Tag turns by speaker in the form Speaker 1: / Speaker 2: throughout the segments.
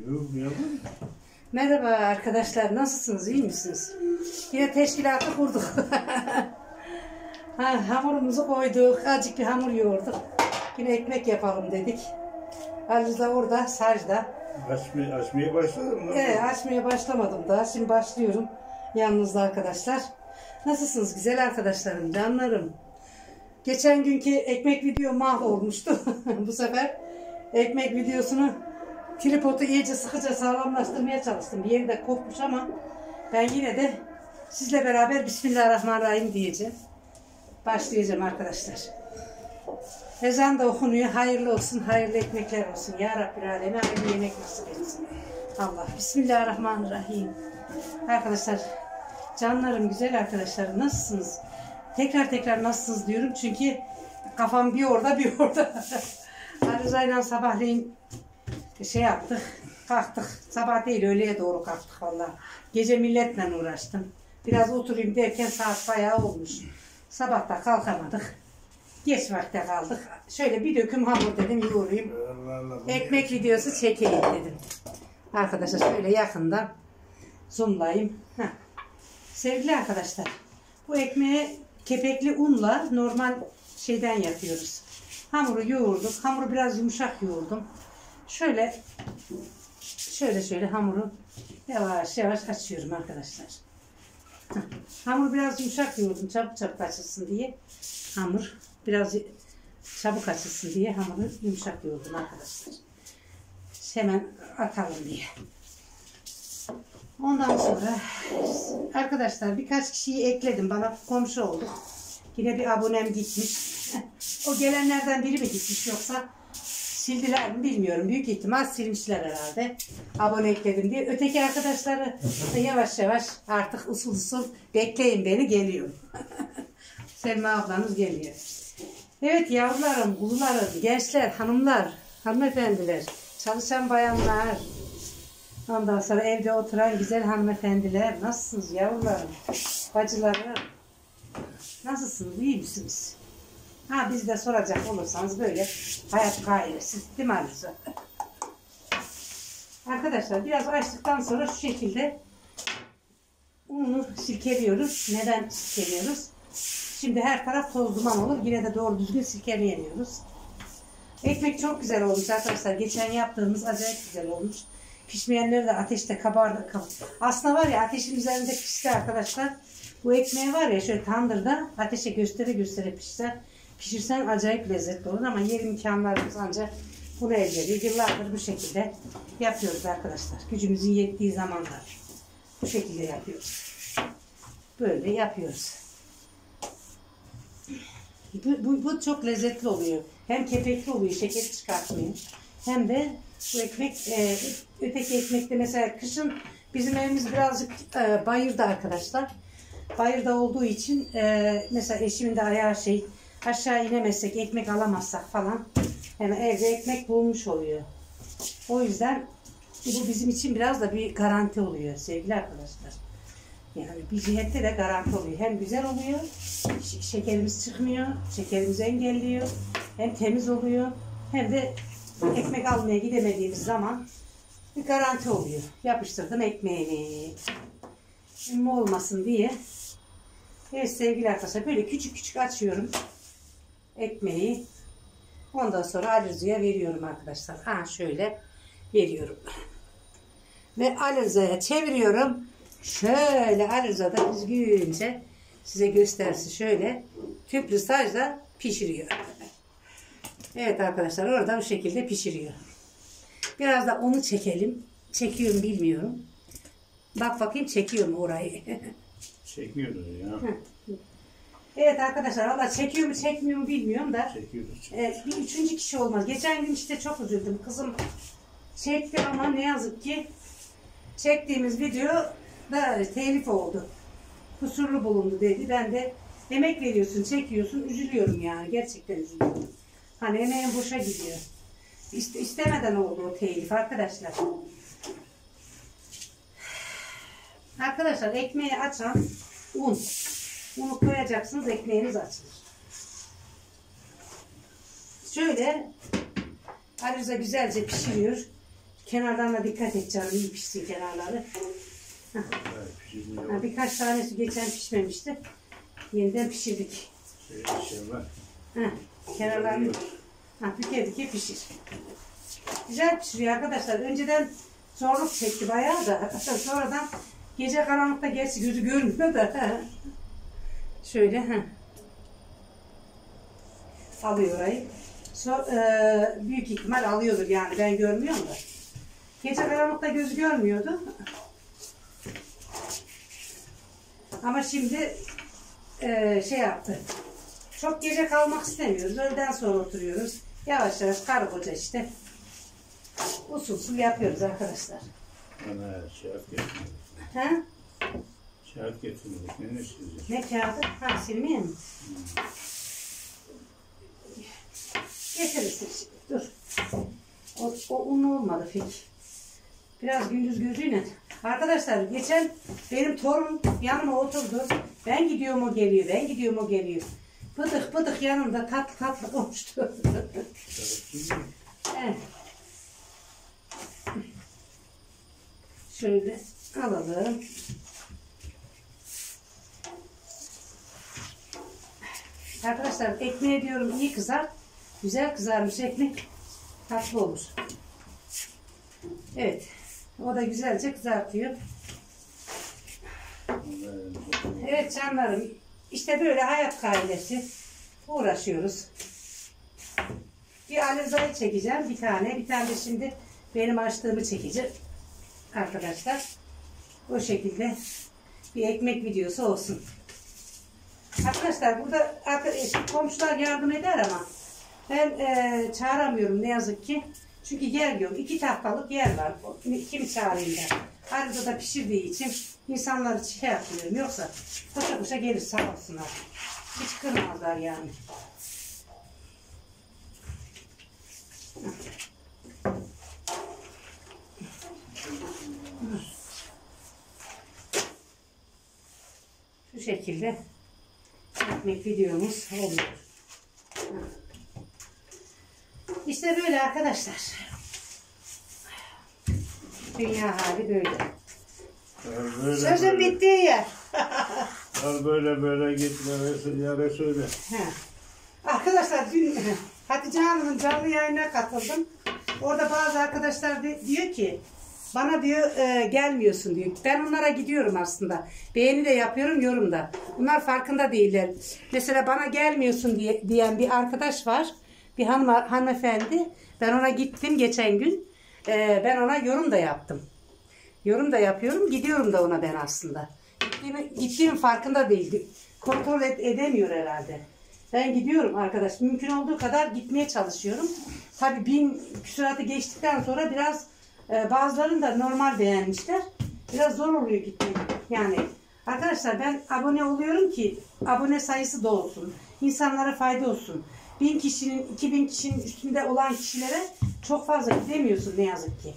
Speaker 1: Yok yavrum.
Speaker 2: Merhaba arkadaşlar, nasılsınız, iyi misiniz? Yine teşkilatı kurduk. Hamurumuzu koyduk, azıcık bir hamur yoğurduk. Yine ekmek yapalım dedik. Ali da orada, sacda.
Speaker 1: Açmaya başladım mı?
Speaker 2: Evet, açmaya başlamadım daha. Şimdi başlıyorum yanınızda arkadaşlar. Nasılsınız güzel arkadaşlarım, canlarım? Geçen günkü ekmek video mahvolmuştu. Bu sefer ekmek videosunu tripodu iyice sıkıca sağlamlaştırmaya çalıştım. Bir yeri de kopmuş ama ben yine de sizle beraber Bismillahirrahmanirrahim diyeceğim. Başlayacağım arkadaşlar. Ezan da okunuyor. Hayırlı olsun, hayırlı ekmekler olsun. Ya Rabbi aleme hayırlı yemek nasip etsin. Allah. Bismillahirrahmanirrahim. Arkadaşlar, canlarım, güzel arkadaşlarım, nasılsınız? Tekrar nasılsınız diyorum çünkü kafam bir orada bir orada. Arızayla sabahleyin yaptık, kalktık. Sabah değil, öğleye doğru kalktık vallahi. Gece milletle uğraştım. Biraz oturayım derken saat bayağı olmuş. Sabahta kalkamadık. Geç vakte kaldık. Şöyle bir döküm hamur dedim yoğurayım. Ekmek videosu çekeyim dedim. Arkadaşlar şöyle yakından zoomlayayım. Sevgili arkadaşlar, bu ekmeği kepekli unla normal şeyden yapıyoruz. Hamuru yoğurduk. Hamuru biraz yumuşak yoğurdum. Şöyle hamuru yavaş açıyorum arkadaşlar. Hamuru biraz yumuşak yoğurdum, çabuk açılsın diye. Hamur biraz çabuk açılsın diye hamuru yumuşak yoğurdum arkadaşlar. Hemen atalım diye. Ondan sonra arkadaşlar birkaç kişiyi ekledim. Bana komşu oldu. Yine bir abonem gitmiş. O gelenlerden biri mi gitmiş yoksa sildiler mi bilmiyorum. Büyük ihtimal silmişler herhalde. Abone ekledim diye. Öteki arkadaşları yavaş artık usul bekleyin beni, geliyorum. Selma ablanız geliyor. Evet yavrularım, kuzularım, gençler, hanımlar, hanımefendiler, çalışan bayanlar, ondan sonra evde oturan güzel hanımefendiler, nasılsınız yavrularım, bacılarım, nasılsınız, iyi misiniz? Biz de soracak olursanız böyle hayat gayresi, değil mi Arzu? Arkadaşlar biraz açtıktan sonra şu şekilde unu silkeliyoruz. Neden silkeliyoruz? Şimdi her taraf toz duman olur. Yine de doğru düzgün silkeleyemiyoruz. Ekmek çok güzel olmuş arkadaşlar. Geçen yaptığımız acayip güzel olmuş. Pişmeyenleri de ateşte kabardı. Aslında var ya, ateşin üzerinde pişti arkadaşlar. Bu ekmeği var ya şöyle tandırda ateşe göstere pişirsen acayip lezzetli olur ama yer imkanlarımız ancak bunu elde ediyor. Yıllardır bu şekilde yapıyoruz arkadaşlar. Gücümüzün yettiği zamanlar bu şekilde yapıyoruz. Böyle yapıyoruz. Bu çok lezzetli oluyor. Hem kepekli oluyor, şeker çıkartmıyor. Hem de bu ekmek, öteki ekmekte mesela kışın bizim evimiz birazcık bayırda arkadaşlar. Bayırda olduğu için mesela eşimin de ayağı aşağı inemezsek, ekmek alamazsak falan yani evde ekmek bulmuş oluyor. O yüzden bu bizim için biraz da bir garanti oluyor sevgili arkadaşlar. Yani bir cihette de garanti oluyor. Hem güzel oluyor, şekerimiz çıkmıyor, şekerimizi engelliyor, hem temiz oluyor, hem de ekmek almaya gidemediğimiz zaman bir garanti oluyor. Yapıştırdım ekmeğini. Ünlü olmasın diye. Evet sevgili arkadaşlar, böyle küçük açıyorum ekmeği. Ondan sonra Alize'ye veriyorum arkadaşlar. Şöyle veriyorum. Ve Alize'ye çeviriyorum. Şöyle Alize'de düzgünce size göstersin. Şöyle tüplü sacda pişiriyor. Evet arkadaşlar, orada bu şekilde pişiriyor. Biraz da onu çekelim. Çekiyorum bilmiyorum. Bak bakayım çekiyor mu orayı?
Speaker 1: Çekiyordur ya.
Speaker 2: Evet arkadaşlar, valla çekiyor mu çekmiyor mu bilmiyorum da.
Speaker 1: Çekiyordur.
Speaker 2: Bir üçüncü kişi olmaz. Geçen gün işte çok üzüldüm. Kızım çekti ama ne yazık ki çektiğimiz video da telif oldu. Kusurlu bulundu dedi. Ben de emek veriyorsun, çekiyorsun, üzülüyorum yani. Gerçekten üzülüyorum. Hani emeğin boşa gidiyor. İstemeden oldu o telif arkadaşlar. Arkadaşlar ekmeği açan un. Unu koyacaksınız, ekmeğiniz açılır. Şöyle Alize güzelce pişiriyor. Kenarlarına dikkat et canım. İyi pişsin kenarları.
Speaker 1: Evet, pişirmiyor.
Speaker 2: Ha, birkaç tanesi geçen pişmemişti. Yeniden pişirdik.
Speaker 1: Şey var.
Speaker 2: Ha, kenarlarını büke büke pişir. Güzel pişiriyor arkadaşlar. Önceden zorluk çekti bayağı da. Sonradan gece karanlıkta gerçi gözü görmüyor da. Şöyle. Alıyor orayı. Büyük ihtimal alıyordur yani. Ben görmüyorum da. Gece karanlıkta gözü görmüyordu. Ama şimdi şey yaptı. Çok gece kalmak istemiyoruz. Öğleden sonra oturuyoruz. Yavaş yavaş karı koca işte. Usul usul yapıyoruz arkadaşlar.
Speaker 1: Ana şahit getirmedik.
Speaker 2: Ha?
Speaker 1: Şahit getirmedik. Ne sileceğiz?
Speaker 2: Ne kağıdı? Ha, silmeye mi? Getirirsin şimdi. Dur. O un olmadı pek. Biraz gündüz gözüyle. Arkadaşlar geçen benim torun yanıma oturdu. Ben gidiyorum o geliyor. Ben gidiyorum o geliyor. Bıdık bıdık yanımda tatlı tatlı konuştu. Evet. Şöyle alalım. Arkadaşlar ekmeği diyorum iyi kızar. Güzel kızarmış ekmek. Tatlı olur. Evet. O da güzelce kızartıyor. Evet canlarım. İşte böyle hayat kaidesi. Uğraşıyoruz. Bir alizayı çekeceğim. Bir tane. Bir tane de şimdi benim açtığımı çekeceğim. Arkadaşlar. O şekilde bir ekmek videosu olsun. Arkadaşlar burada komşular yardım eder ama ben çağıramıyorum ne yazık ki. Çünkü yer yok. 2 tahtalık yer var. Kim çağırayım ben? Arada da pişirdiği için insanları şey yapıyorum. Yoksa koşa koşa gelir sağ olsunlar. Hiç kırmazlar yani. Şu şekilde ekmek videomuz oluyor. İşte böyle arkadaşlar. Dünya hali böyle. Sözün bittiği yer.
Speaker 1: Böyle gitme ya söyle.
Speaker 2: Arkadaşlar dün Hatice Hanım'ın canlı yayına katıldım. Orada bazı arkadaşlar diyor ki bana diyor gelmiyorsun diyor. Ben onlara gidiyorum aslında. Beğeni de yapıyorum, yorum da. Bunlar farkında değiller. Mesela bana gelmiyorsun diyen bir arkadaş var. Bir hanımefendi. Ben ona gittim geçen gün. Ben ona yorum da yaptım. Yorum da yapıyorum. Gidiyorum da ona ben aslında. Gittiğim farkında değildi. Kontrol edemiyor herhalde. Ben gidiyorum arkadaş. Mümkün olduğu kadar gitmeye çalışıyorum. Tabii 1000 küsuratı geçtikten sonra biraz bazılarını da normal beğenmişler. Biraz zor oluyor gitmek. Yani arkadaşlar ben abone oluyorum ki abone sayısı da olsun. İnsanlara fayda olsun. 1000 kişinin, 2000 kişinin üstünde olan kişilere çok fazla gidemiyorsun ne yazık ki.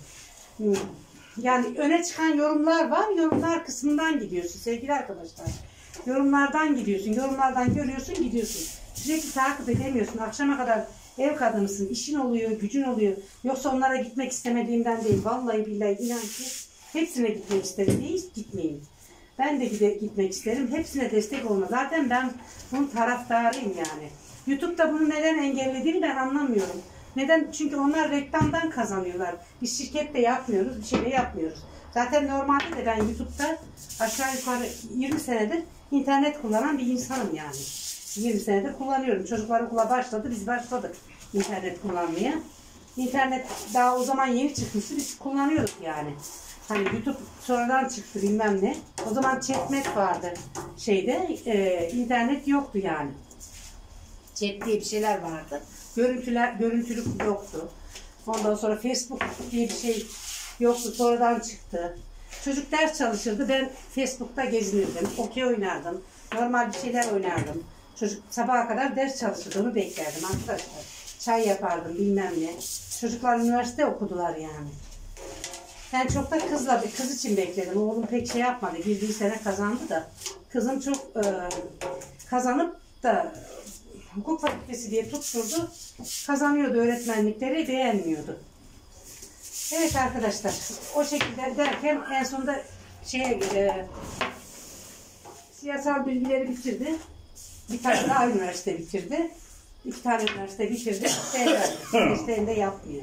Speaker 2: Yani öne çıkan yorumlar var. Yorumlar kısmından gidiyorsun sevgili arkadaşlar. Yorumlardan gidiyorsun. Yorumlardan görüyorsun gidiyorsun. Sürekli takip edemiyorsun. Akşama kadar ev kadınısın. İşin oluyor, gücün oluyor. Yoksa onlara gitmek istemediğimden değil. Vallahi billahi inan ki hepsine gitmek isterim. Hiç gitmeyeyim. Ben de gitmek isterim. Hepsine destek olma. Zaten ben bunun taraftarıyım yani. YouTube'da bunu neden engellediğini ben anlamıyorum. Neden? Çünkü onlar reklamdan kazanıyorlar. Biz şirkette yapmıyoruz, bir şey de yapmıyoruz. Zaten normalde de ben YouTube'da aşağı yukarı 20 senedir internet kullanan bir insanım yani. 20 senedir kullanıyorum. Çocuklar okula başladı, biz başladık internet kullanmaya. İnternet daha o zaman yeni çıkmıştı, biz kullanıyorduk yani. Hani YouTube sonradan çıktı bilmem ne. O zaman chatmet vardı şeyde, internet yoktu yani. Chat diye bir şeyler vardı. Görüntülük yoktu. Ondan sonra Facebook diye bir şey yoktu. Sonradan çıktı. Çocuk ders çalışırdı. Ben Facebook'ta gezinirdim. Okey oynardım. Normal bir şeyler oynardım. Çocuk sabaha kadar ders çalışırdı. Onu beklerdim arkadaşlar. Çay yapardım bilmem ne. Çocuklar üniversite okudular yani. Ben çok da kız için bekledim. Oğlum pek şey yapmadı. Girdiği sene kazandı da. Kızım çok kazanıp da hukuk fakültesi diye tutturdu. Kazanıyordu öğretmenlikleri, beğenmiyordu. Evet arkadaşlar, o şekilde derken en sonunda siyasal bilgileri bitirdi. Bir tane daha üniversite bitirdi. 2 tane üniversite bitirdi. Üniversitede yapmıyor.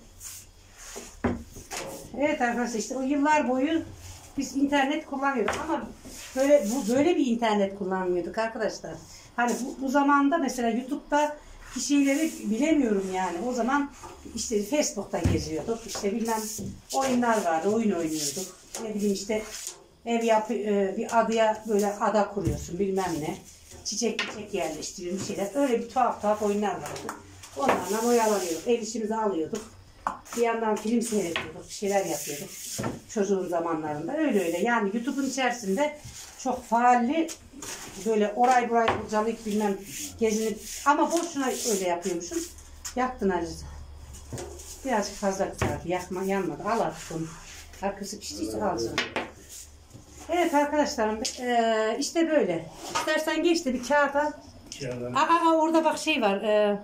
Speaker 2: Evet arkadaşlar, işte o yıllar boyu biz internet kullanıyorduk ama böyle bir internet kullanmıyorduk arkadaşlar. Hani bu zamanda mesela YouTube'da bir şeyleri bilemiyorum yani. O zaman işte Facebook'ta geziyorduk. İşte bilmem oyunlar vardı. Oyun oynuyorduk. Ne bileyim işte bir adaya böyle ada kuruyorsun bilmem ne. Çiçek yerleştiriyorum bir şeyler. Öyle bir tuhaf oyunlar vardı. Onlarla oyalanıyorduk. El işimizi alıyorduk. Bir yandan film seyrediyorduk. Bir şeyler yapıyorduk. Çocuğun zamanlarında. Öyle. Yani YouTube'un içerisinde çok faalli böyle orayı kurcalayıp bilmem gezinip ama boşuna öyle yapıyormuşum. Yaktın Aziz. Birazcık fazla kızardı. Yanmadı. Al artık onu. Arkası piştiyse alacağım. Evet arkadaşlarım işte böyle. İstersen geç de bir kağıt al. Orada bak şey var.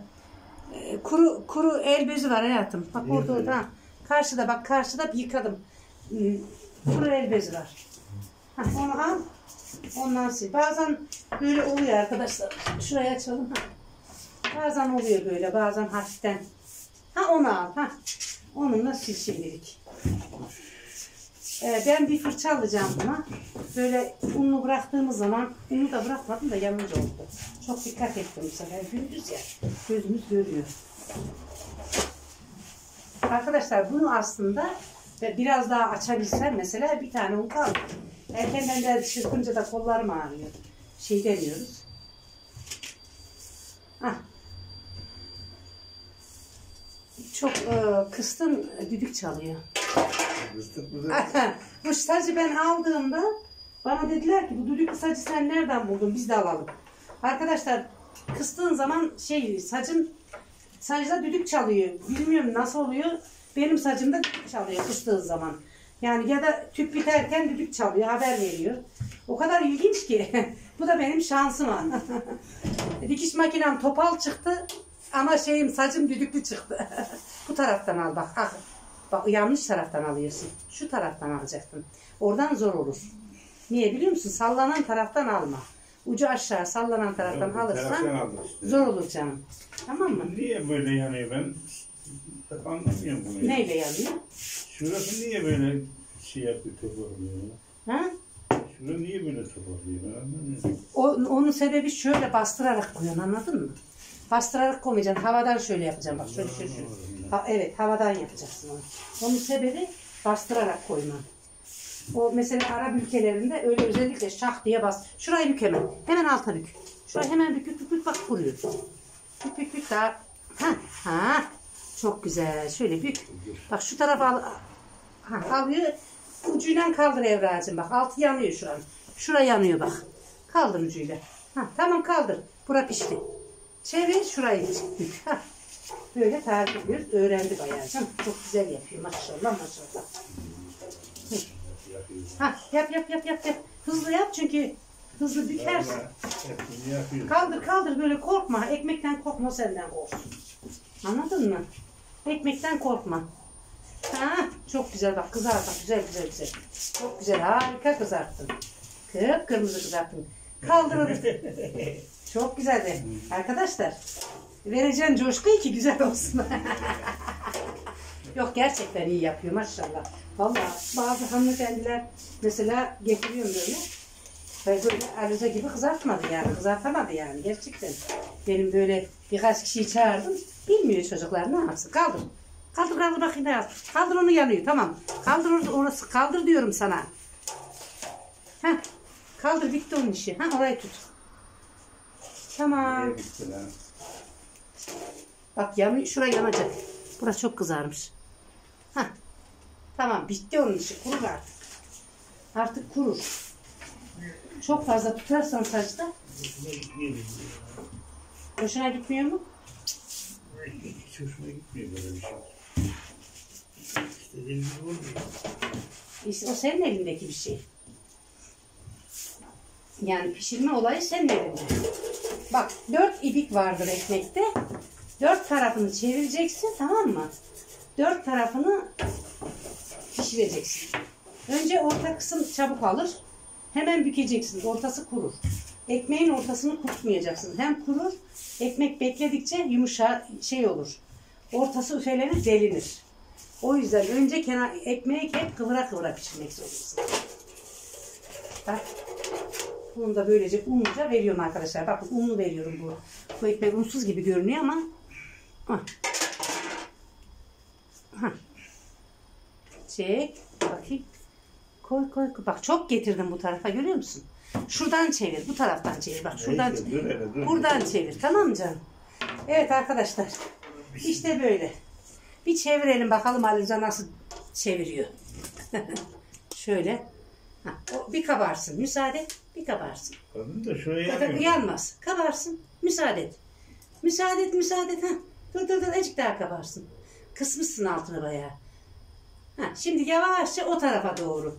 Speaker 2: Kuru el bezi var hayatım. Bak orada. Karşıda yıkadım. Kuru el bezi var. Onu al. Ondan sil. Bazen böyle oluyor arkadaşlar. Şuraya açalım. Bazen oluyor böyle. Bazen hafiften. Onu al. Onunla sil şimdilik. Ben bir fırça alacağım buna. Böyle unlu bıraktığımız zaman, unu da bırakmadım da yanınca oldu. Çok dikkat ettim bu sefer. Gündüz ya. Gözümüz görüyor. Arkadaşlar bunu aslında biraz daha açabilsem mesela bir tane un kaldı. Erkenden de çırpınca da kollarım ağrıyor. Şey demiyoruz. Çok kıstım düdük çalıyor. Bu sacı ben aldığımda bana dediler ki bu düdük sacı sen nereden buldun biz de alalım. Arkadaşlar kıstığın zaman sacda düdük çalıyor. Bilmiyorum nasıl oluyor. Benim sacımda düdük çalıyor kıstığın zaman. Yani ya da tüp biterken düdük çalıyor, haber veriyor. O kadar ilginç ki. Bu da benim şansıma. Dikiş makinem topal çıktı ama sacım düdüklü çıktı. Bu taraftan al bak. Bak yanlış taraftan alıyorsun. Şu taraftan alacaktın. Oradan zor olur. Niye biliyor musun? Sallanan taraftan alma. Ucu aşağı sallanan taraftan alırsan zor olur canım. Tamam mı?
Speaker 1: Niye böyle yanıyor ben? Anlamıyorum bunu.
Speaker 2: Neyle yanıyor?
Speaker 1: Şurası niye böyle şey yapıyor, toparlıyor? Şurası niye böyle toparlıyor? Ben anlamıyorum.
Speaker 2: Onun sebebi şöyle bastırarak koyuyorsun, anladın mı? Bastırarak koymayacaksın. Havadan şöyle yapacağım. Bak şöyle. Evet, havadan yapacaksın onu. Onun sebebi bastırarak koyman. O mesela Arap ülkelerinde öyle özellikle şah diye bas. Şurayı bük hemen. Hemen alta bük. Şurayı hemen bük bak kuruyor. Bük daha. Çok güzel. Şöyle bük. Bak şu tarafa alıyor. Ucuyla kaldır Evra'cığım bak. Altı yanıyor şu an. Şuraya yanıyor bak. Kaldır ucuyla. Tamam kaldır. Bura pişti. Çevir şurayı bük. Böyle tarif ediyoruz. Öğrendi bayağı. Çok güzel yapıyor. Maşallah. Yap. Hızlı yap çünkü hızlı bükersin. Kaldır böyle korkma. Ekmekten korkma, senden korksun. Anladın mı? Ekmekten korkma. Çok güzel bak kızart. Güzel. Çok güzel, harika kızarttın. Kıpkırmızı kızarttın. Kaldır onu. Çok güzeldi. Arkadaşlar vereceğim coşkuyu ki güzel olsun. Yok gerçekten iyi yapıyor maşallah. Vallahi bazı hanımefendiler mesela getiriyorum böyle. Böyle Alize gibi kızartamadı yani gerçekten. Benim böyle birkaç kişiyi çağırdım. Bilmiyor çocuklar ne yapsın. Kaldır bakayım ne yap. Kaldır onu yanıyor tamam. Kaldır orası kaldır diyorum sana. Kaldır bitti onun işi. Orayı tut. Tamam. Bak yanıyor, şuraya yanacak. Burası çok kızarmış. Tamam bitti onun işi. Kurur artık. Artık kurur. Çok fazla tutarsan saçta. Hoşuna gitmiyor mu?
Speaker 1: Hiç hoşuma gitmiyor böyle bir şey. İstediğim gibi olmuyor.
Speaker 2: İşte o senin elindeki bir şey. Yani pişirme olayı senin elinde. Bak 4 ibik vardır ekmekte. 4 tarafını çevireceksin tamam mı? 4 tarafını pişireceksin. Önce orta kısım çabuk alır. Hemen bükeceksin. Ortası kurur. Ekmeğin ortasını kurutmayacaksın. Hem kurur, ekmek bekledikçe yumuşak olur. Ortası üfelenir, delinir. O yüzden önce ekmeği hep kıvıra kıvıra pişirmek zorundasın. Bak. Bunu da böylece unluca veriyorum arkadaşlar. Bakın unlu veriyorum bu. Bu ekmek unsuz gibi görünüyor ama. Çek. Bakayım. Koy. Bak çok getirdim bu tarafa, görüyor musun? Şuradan çevir. Bu taraftan çevir. Bak şuradan çevir. Buradan çevir. Tamam mı canım? Evet arkadaşlar. İşte böyle. Bir çevirelim bakalım Alican nasıl çeviriyor. Şöyle. Bir kabarsın. Müsaade. Bir kabarsın.
Speaker 1: Kadın da şuraya
Speaker 2: yanmaz. Kabarsın. Müsaade et. Müsaade et. Dur. Azıcık daha kabarsın. Kısmışsın altını bayağı. Şimdi yavaşça o tarafa doğru.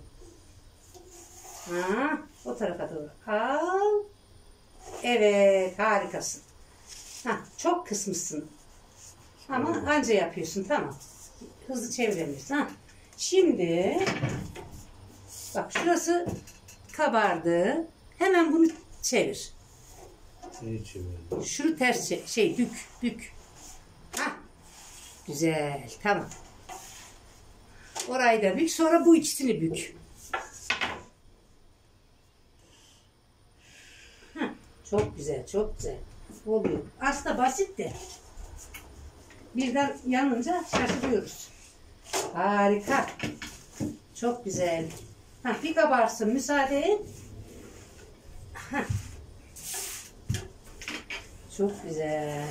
Speaker 2: O tarafa doğru. Al. Evet. Harikasın. Çok kısmışsın. Ama anca yapıyorsun. Tamam. Hızlı çeviremiyorsun. Şimdi bak şurası kabardı. Hemen bunu çevir.
Speaker 1: Neyi çevir?
Speaker 2: Şunu ters bük. Güzel. Tamam. Orayı da bük. Sonra bu ikisini bük. Çok güzel. Oluyor. Aslında basit de. Birden yanınca şaşırıyoruz. Harika. Çok güzel. Bir kabarsın. Müsaade et. Çok güzel.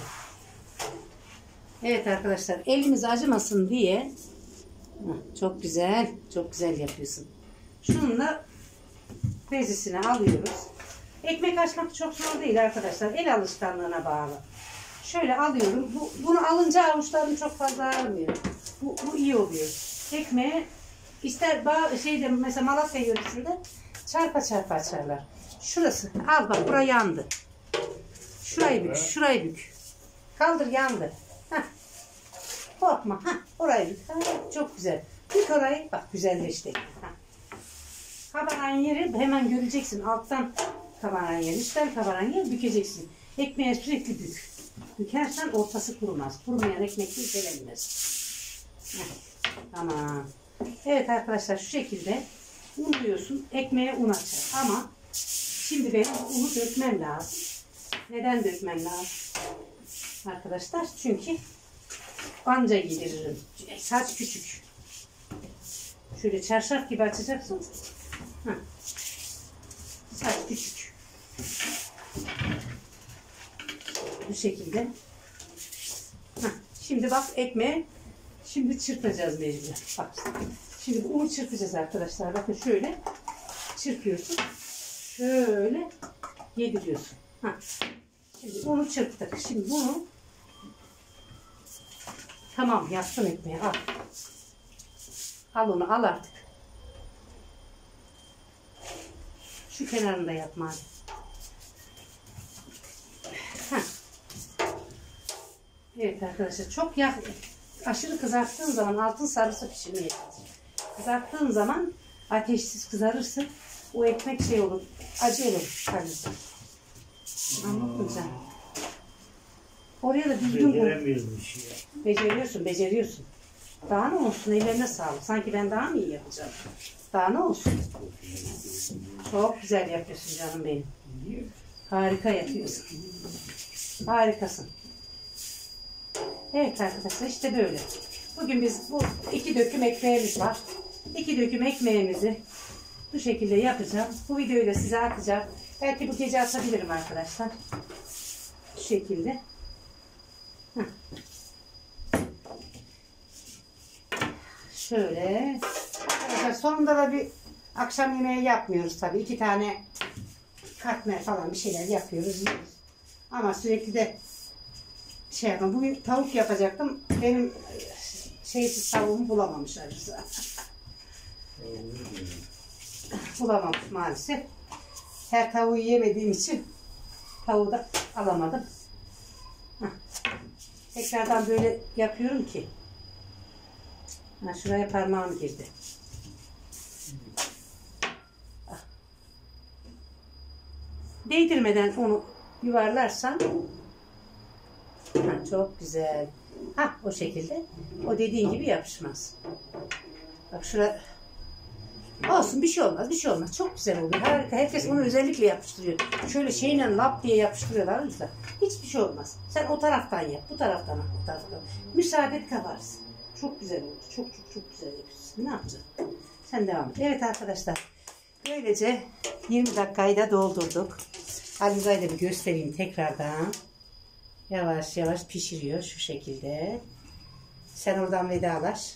Speaker 2: Evet arkadaşlar. Elimiz acımasın diye çok güzel yapıyorsun. Şununla bezisini alıyoruz. Ekmek açmak çok zor değil arkadaşlar. El alışkanlığına bağlı. Şöyle alıyorum. Bunu alınca avuçlarım çok fazla ağrımıyor. Bu iyi oluyor. Ekmeği ister mesela Malatya yöresinde çarpa açarlar. Şurası. Al bak, buraya yandı. Şurayı bük. Kaldır, yandı. Korkma. Orayı bük. Çok güzel. Bük orayı. Bak güzelleşti. Kabaran yeri hemen göreceksin. Alttan kabaran yer, üstten kabaran yer bükeceksin. Ekmeğe sürekli bük. Bükersen ortası kurumaz. Kurumayan ekmekle üzelenmez. Tamam. Evet arkadaşlar, şu şekilde unluyorsun. Ekmeğe un açar. Ama şimdi benim unu dökmem lazım. Neden dökmem lazım? Arkadaşlar çünkü anca yediririm. Saç küçük. Şöyle çarşaf gibi açacaksın. Saç küçük. Bu şekilde. Şimdi bak ekmeği şimdi çırpacağız mecbur. Bak. Şimdi bu unu çırpacağız arkadaşlar. Bakın şöyle çırpıyorsun. Şöyle yediriyorsun. Şimdi unu çırptık. Şimdi bunu tamam yaptın ekmeği. Al. Al onu, al artık. Şu kenarını da yapma hadi. Evet arkadaşlar, çok aşırı kızarttığın zaman altın sarısı pişirmeye çalışır. Kızarttığın zaman ateşsiz kızarırsa o ekmek olur, acı olur. Anladın mı sen? Oraya da düzgün koy. Beceriyorsun. Daha ne olsun, ellerine sağlık. Sanki ben daha mı iyi yapacağım? Daha ne olsun? Çok güzel yapıyorsun canım benim. Harika yapıyorsun. Harikasın. Evet arkadaşlar, işte böyle. Bugün biz bu 2 döküm ekmeğimiz var. 2 döküm ekmeğimizi bu şekilde yapacağım. Bu videoyu da size atacağım. Belki bu gece atabilirim arkadaşlar. Bu şekilde. Şöyle. Arkadaşlar sonunda da bir akşam yemeği yapmıyoruz tabii. 2 tane katmer falan bir şeyler yapıyoruz. Yiyoruz. Ama sürekli de yapalım. Bugün tavuk yapacaktım. Benim şeysiz tavuğumu bulamamışlar. Bulamamış maalesef. Her tavuğu yemediğim için tavuğu da alamadım. Tekrardan böyle yapıyorum ki. Şuraya parmağım girdi. Değdirmeden onu yuvarlarsan çok güzel. O şekilde. O dediğin gibi yapışmaz. Bak şurada olsun, bir şey olmaz, bir şey olmaz. Çok güzel oluyor. Harika. Herkes onu özellikle yapıştırıyor. Şöyle şeyle lap diye yapıştırıyorlar. Hiçbir şey olmaz. Sen o taraftan yap, bu taraftan yap, bu taraftan. Müsaade et, kaparsın. Çok güzel olur. Çok güzel yapıyorsun. Ne yapacaksın? Sen devam et. Evet arkadaşlar. Böylece 20 dakikayı da doldurduk. Aliza'yı da bir göstereyim tekrardan. Yavaş yavaş pişiriyor şu şekilde. Sen oradan vedalaş.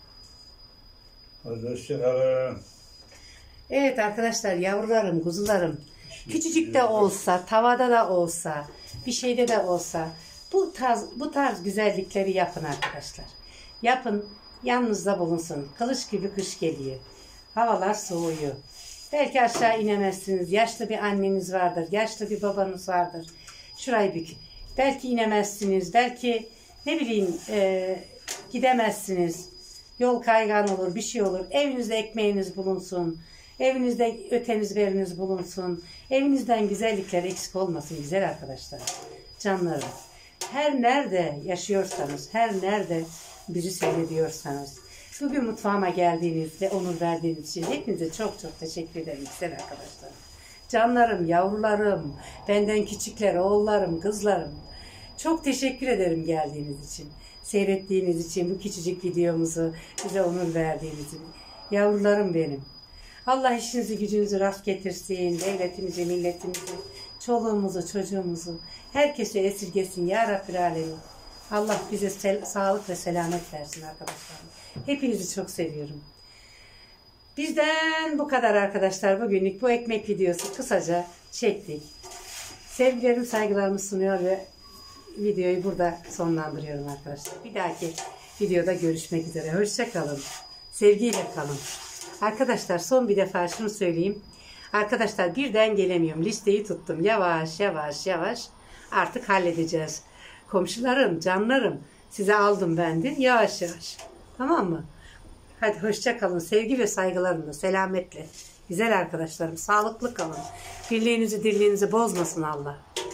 Speaker 1: Hoşçakalın.
Speaker 2: Evet arkadaşlar, yavrularım, kuzularım. Küçücük de olsa, tavada da olsa, bir şeyde de olsa bu tarz güzellikleri yapın arkadaşlar. Yapın, yanınızda bulunsun. Kılıç gibi kış geliyor. Havalar soğuyor. Belki aşağı inemezsiniz. Yaşlı bir anneniz vardır, yaşlı bir babanız vardır. Şurayı bükün. Belki inemezsiniz, belki ne bileyim gidemezsiniz. Yol kaygan olur, bir şey olur. Evinizde ekmeğiniz bulunsun. Evinizde öteniz veriniz bulunsun. Evinizden güzellikler eksik olmasın güzel arkadaşlar. Canlarım. Her nerede yaşıyorsanız, her nerede bizi seyrediyorsanız, bugün mutfağıma geldiğiniz ve onur verdiğiniz için hepinize çok teşekkür ederim güzel arkadaşlar. Canlarım, yavrularım, benden küçükler, oğullarım, kızlarım. Çok teşekkür ederim geldiğiniz için. Seyrettiğiniz için, bu küçücük videomuzu bize onur verdiğiniz için. Yavrularım benim. Allah işinizi gücünüzü rast getirsin. Devletimizi, milletimizi, çoluğumuzu, çocuğumuzu herkese esirgesin ya Rabbil Alemin. Allah bize sağlık ve selamet versin arkadaşlar. Hepinizi çok seviyorum. Bizden bu kadar arkadaşlar. Bugünlük bu ekmek videosu kısaca çektik. Sevgilerim, saygılarımı sunuyor ve videoyu burada sonlandırıyorum arkadaşlar. Bir dahaki videoda görüşmek üzere. Hoşça kalın. Sevgiyle kalın. Arkadaşlar son bir defa şunu söyleyeyim. Arkadaşlar birden gelemiyorum. Listeyi tuttum. Yavaş artık halledeceğiz. Komşularım, canlarım, size aldım ben de. Yavaş. Tamam mı? Hadi hoşça kalın. Sevgi ve saygılarımla, selametle. Güzel arkadaşlarım, sağlıklı kalın. Birliğinizi, dirliğinizi bozmasın Allah.